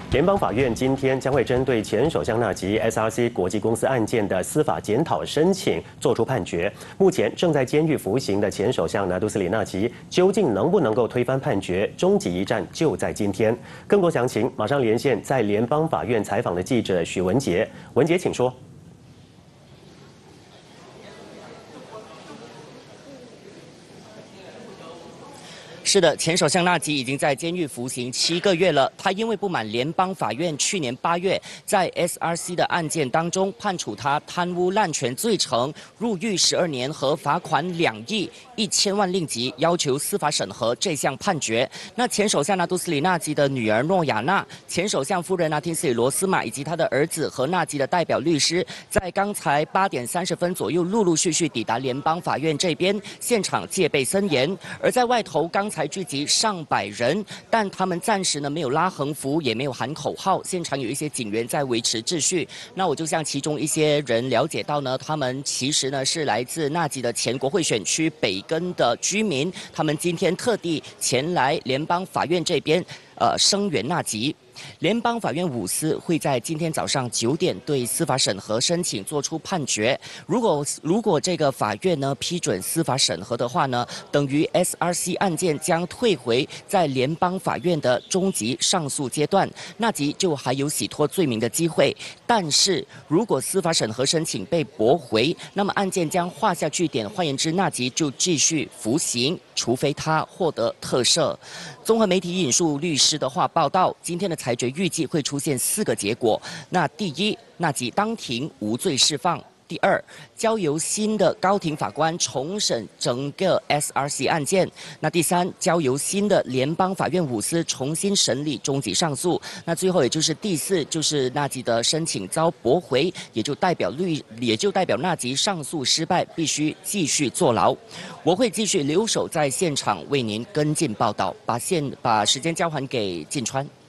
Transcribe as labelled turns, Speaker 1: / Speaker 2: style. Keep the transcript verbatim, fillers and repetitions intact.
Speaker 1: 联邦法院今天将会针对前首相纳吉 S R C 国际公司案件的司法检讨申请作出判决。目前正在监狱服刑的前首相拿督斯里纳吉，究竟能不能够推翻判决？终极一战就在今天。更多详情，马上连线在联邦法院采访的记者许文杰。文杰，请说。
Speaker 2: 是的，前首相纳吉已经在监狱服刑七个月了。他因为不满联邦法院去年八月在 S R C 的案件当中判处他贪污滥权罪成，入狱十二年和罚款两亿一千万令吉，要求司法审核这项判决。那前首相拿督斯里纳吉的女儿诺亚娜、前首相夫人拿汀斯里罗斯玛以及他的儿子和纳吉的代表律师，在刚才八点三十分左右陆陆续续抵达联邦法院这边，现场戒备森严。而在外头刚才 才聚集上百人，但他们暂时呢没有拉横幅，也没有喊口号。现场有一些警员在维持秩序。那我就向其中一些人了解到呢，他们其实呢是来自纳吉的前国会选区北根的居民，他们今天特地前来联邦法院这边，呃，声援纳吉。 联邦法院五司会在今天早上九点对司法审核申请作出判决。如果如果这个法院呢批准司法审核的话呢，等于 S R C 案件将退回在联邦法院的终极上诉阶段，纳吉就还有洗脱罪名的机会。但是如果司法审核申请被驳回，那么案件将画下句点。换言之，纳吉就继续服刑，除非他获得特赦。综合媒体引述律师的话报道，今天的裁决预计会出现四个结果。那第一，纳吉当庭无罪释放；第二，交由新的高庭法官重审整个 S R C 案件；那第三，交由新的联邦法院五司重新审理终极上诉；那最后也就是第四，就是纳吉的申请遭驳回，也就代表律也就代表纳吉上诉失败，必须继续坐牢。 我会继续留守在现场为您跟进报道，把现把时间交还给晋川。